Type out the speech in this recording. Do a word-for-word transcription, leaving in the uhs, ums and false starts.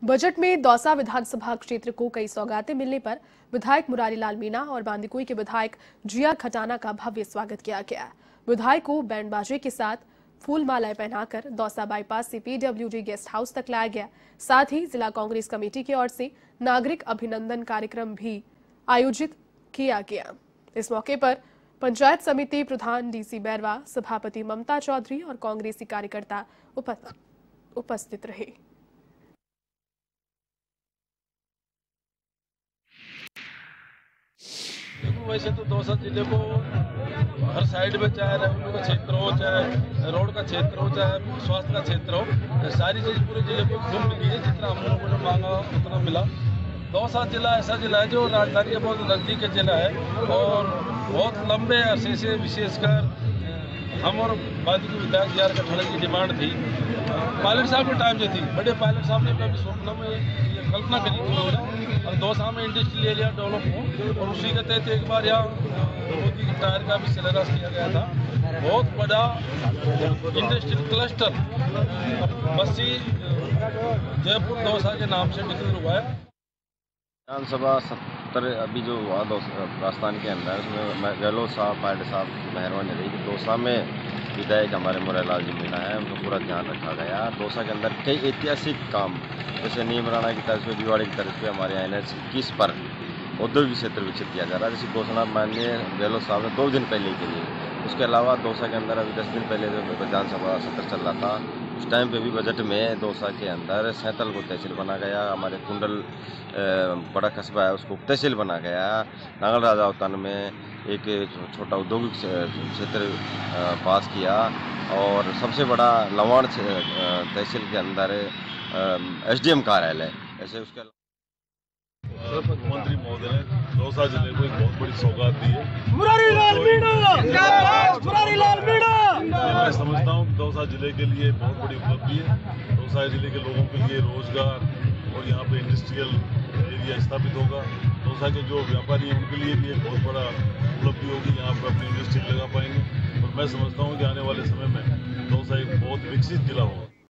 Budget में दौसा विधानसभा क्षेत्र को कई सौगातें मिलने पर विधायक मुरारीलाल मीणा और बांदीकुई के विधायक जिया खटाना का भव्य स्वागत किया गया। विधायक को बैंड बाजे के साथ फूल मालाएं पहनाकर दौसा बाईपास से पीडब्ल्यूडी गेस्ट हाउस तक लाया गया। साथ ही जिला कांग्रेस कमेटी की ओर से नागरिक अभिनंदन कार्यक्रम भी आयोजित किया गया। इस मौके पर पंचायत समिति प्रधान डीसी बैरवा, सभापति ममता चौधरी और कांग्रेसी कार्यकर्ता उपस्थित रहे। वैसे तो दौसा जिले को हर साइड में, चाहे रेवेन्यू का क्षेत्र हो, चाहे रोड का क्षेत्र हो, चाहे स्वास्थ्य का क्षेत्र हो, सारी चीज पूरे जिले को खूब मिली है। जितना हम लोगों ने मांगा उतना मिला। दौसा जिला ऐसा जिला है जो राजधानी के बहुत नजदीक का जिला है और बहुत लंबे अरसे से, विशेषकर हम और बांदीकुई विधायक जिया खटाना की डिमांड थी। पायलट साहब के टाइम से थी। बड़े पायलट साहब ने अपने स्वप्न में ये कल्पना करी थी और दौसा में इंडस्ट्रियल एरिया डेवलप हो, और उसी के तहत एक बार यहाँ मोदी टायर का भी सिलेबस किया गया था। बहुत बड़ा इंडस्ट्रियल क्लस्टर बस्सी जयपुर दौसा के नाम से डिक्लेयर हुआ है। विधानसभा सत्तर अभी जो हुआ राजस्थान के अंदर, उसमें गहलोत साहब, पायलट साहब की मेहरबानी रही कि दौसा में विधायक हमारे मुरारीलाल जी मीणा है, उनको पूरा ध्यान रखा गया। दौसा के अंदर कई ऐतिहासिक काम, जैसे नीम राणा की तरफ से, दिवाड़ी की तरफ से हमारे यहाँ एन एच इक्कीस पर औद्योगिक क्षेत्र विकसित किया जा रहा है, जिसकी घोषणा माननीय गहलोत साहब ने दो दिन पहले के लिए। उसके अलावा दौसा के अंदर अभी दस दिन पहले जो विधानसभा सत्र चल रहा था, उस टाइम पे भी बजट में दौसा के अंदर सैंतल को तहसील बना गया। हमारे कुंडल बड़ा कस्बा है, उसको तहसील बना गया। नांगल राजा उतान में एक छोटा औद्योगिक क्षेत्र पास किया और सबसे बड़ा लवाण तहसील के अंदर एसडीएम कार्यालय। ऐसे उसके मुख्यमंत्री महोदय ने दौसा जिले को एक बहुत बड़ी सौगात दी है। मुरारीलाल मीणा, मुरारीलाल मीणा। मैं समझता हूँ कि दौसा जिले के लिए बहुत बड़ी उपलब्धि है। दौसा जिले के लोगों के लिए रोजगार और यहाँ पे इंडस्ट्रियल एरिया स्थापित होगा। दौसा के जो व्यापारी हैं उनके लिए भी एक बहुत बड़ा उपलब्धि होगी। यहाँ पर अपनी इंडस्ट्री लगा पाएंगे और मैं समझता हूँ कि आने वाले समय में दौसा एक बहुत विकसित जिला होगा।